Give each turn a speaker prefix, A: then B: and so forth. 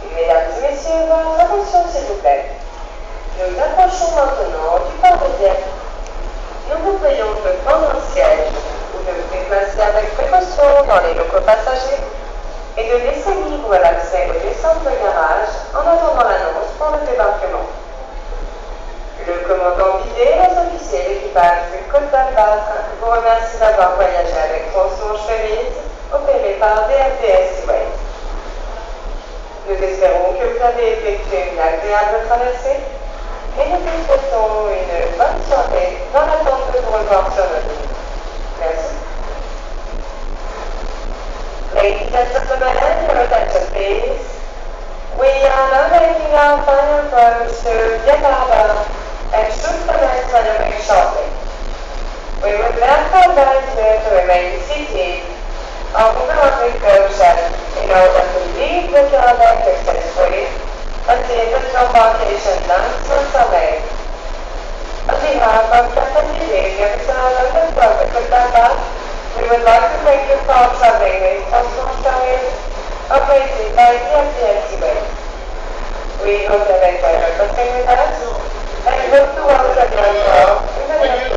A: Mesdames et messieurs, votre attention s'il vous plaît. Nous approchons maintenant du port de Dieppe. Nous vous prions de prendre un siège ou de vous déplacer avec précaution dans les locaux passagers et de laisser libre l'accès au descentes de garage en attendant l'annonce pour le débarquement. Le commandant Bidet et les officiers d'équipage du Côte vous remercie d'avoir voyagé avec Transmanche Ferries opéré par DFDS Seaways. Nous espérons que vous avez effectué une agréable traversée et nous vous souhaitons une bonne soirée dans l'attente de vous revoir sur notre île. Merci. Ladies and gentlemen, your attention please. We are now making our final approach to Dieppe Harbour and should commence maneuvering shortly. We would therefore advise you to remain seated on the cushion in order to leave the cabin successfully until the embarkation announcements are made. On behalf of Captain Bidet, the officer of the Côte, we would like to thank you for traveling with Transmanche Ferries operated by DFDS Seaways. We hope you have enjoyed your crossing with us and hope to welcome you on board in the next